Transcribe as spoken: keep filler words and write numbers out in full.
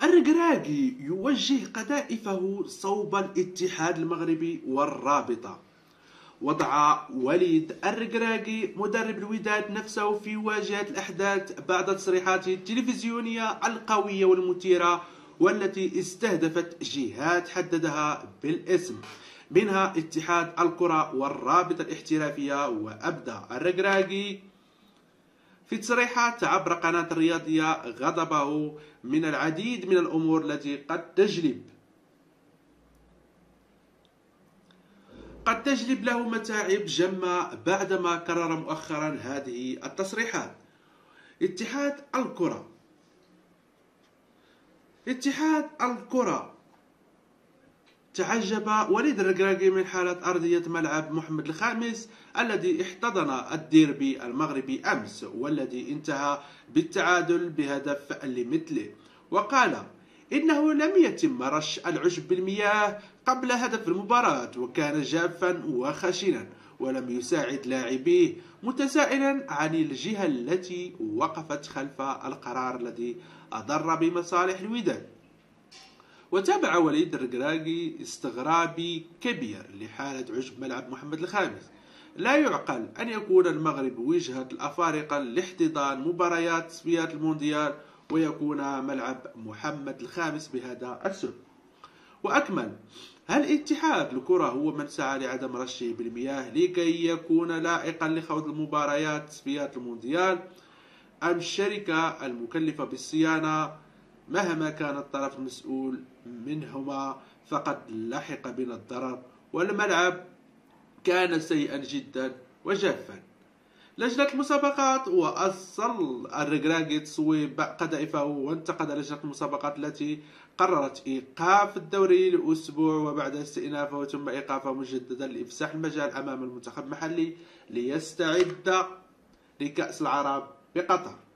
الركراكي يوجه قذائفه صوب الاتحاد المغربي والرابطة. وضع وليد الركراكي مدرب الوداد نفسه في واجهة الأحداث بعد تصريحاته التلفزيونية القوية والمثيرة، والتي استهدفت جهات حددها بالاسم، منها اتحاد الكرة والرابطة الاحترافية. وأبدى الركراكي في تصريحات عبر قناة الرياضية غضبه من العديد من الأمور التي قد تجلب قد تجلب له متاعب جمة بعدما كرر مؤخرا هذه التصريحات. اتحاد الكرة اتحاد الكرة تعجب وليد الركراكي من حالة أرضية ملعب محمد الخامس الذي احتضن الديربي المغربي أمس، والذي انتهى بالتعادل بهدف لمثله. وقال إنه لم يتم رش العشب بالمياه قبل هدف المباراة، وكان جافا وخشنا ولم يساعد لاعبيه، متسائلا عن الجهة التي وقفت خلف القرار الذي أضر بمصالح الوداد. وتابع وليد الركراكي استغرابي كبير لحالة عشب ملعب محمد الخامس. لا يعقل أن يكون المغرب وجهة الأفارقة لاحتضان مباريات تصفيات المونديال ويكون ملعب محمد الخامس بهذا السبب. وأكمل: هل اتحاد الكرة هو من سعى لعدم رشه بالمياه لكي يكون لائقا لخوض المباريات تصفيات المونديال، أم الشركة المكلفة بالصيانة؟ مهما كان الطرف المسؤول منهما فقد لحق بنا الضرر، والملعب كان سيئا جدا وجافا. لجنة المسابقات وأصل الركراكي تصويب قذائفه، وانتقد لجنة المسابقات التي قررت إيقاف الدوري لأسبوع وبعد استئنافه ثم إيقافه مجددا لإفساح المجال أمام المنتخب المحلي ليستعد لكأس العرب بقطر.